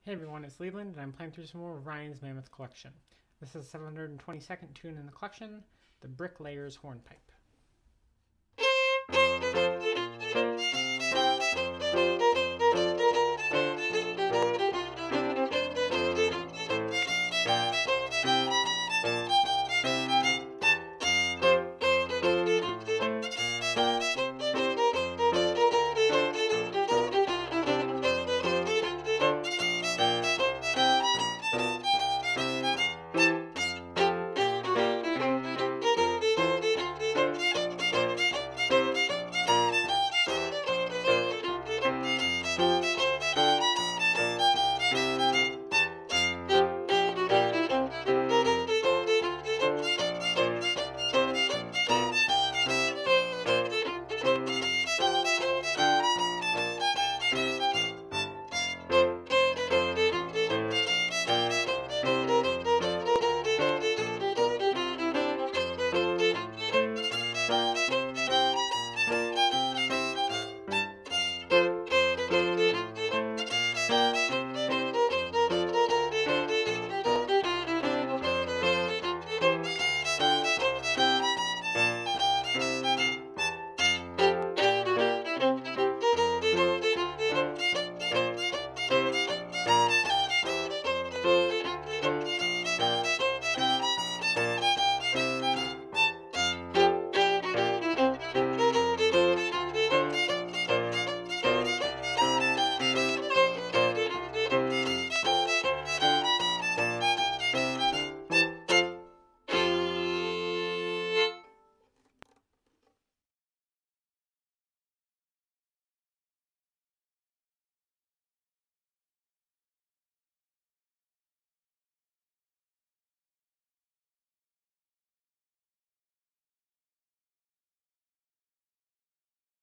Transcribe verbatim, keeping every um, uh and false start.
Hey everyone, it's Leland, and I'm playing through some more of Ryan's Mammoth collection. This is the seven hundred twenty-second tune in the collection, the Bricklayer's Hornpipe.